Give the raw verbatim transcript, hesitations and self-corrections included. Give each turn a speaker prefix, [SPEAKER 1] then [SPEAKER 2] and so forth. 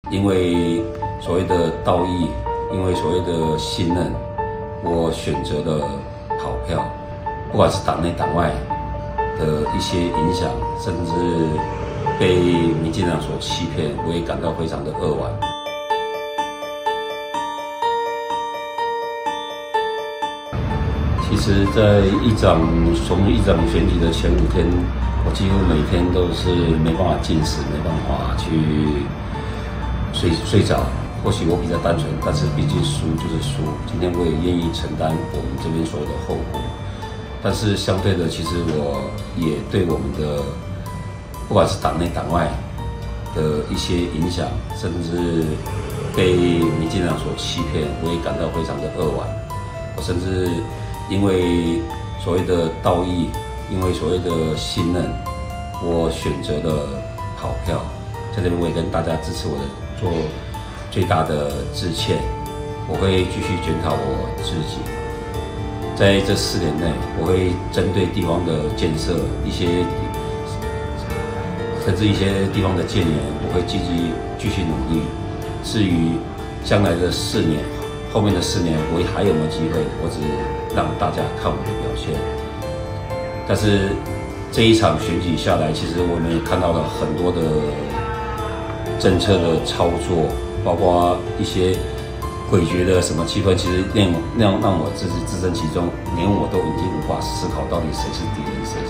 [SPEAKER 1] 因为所谓的道义，因为所谓的信任，我选择了跑票，不管是党内党外的一些影响，甚至被民进党所欺骗，我也感到非常的扼腕。其实，在议长从议长选举的前五天，我几乎每天都是没办法进食，没办法去睡睡着。或许我比较单纯，但是毕竟输就是输。今天我也愿意承担我们这边所有的后果。但是相对的，其实我也对我们的不管是党内党外的一些影响，甚至被民进党所欺骗，我也感到非常的扼腕。我甚至因为所谓的道义，因为所谓的信任，我选择了跑票。在这边我也跟大家支持我的做最大的致歉，我会继续检讨我自己。在这四年内，我会针对地方的建设，一些甚至一些地方的建言，我会积极继续努力。至于将来的四年，后面的四年我还有没有机会，我只让大家看我的表现。但是这一场选举下来，其实我们也看到了很多的政策的操作，包括一些诡谲的什么气氛，其实让让让我自己置身其中，连我都已经无法思考到底谁是敌人，谁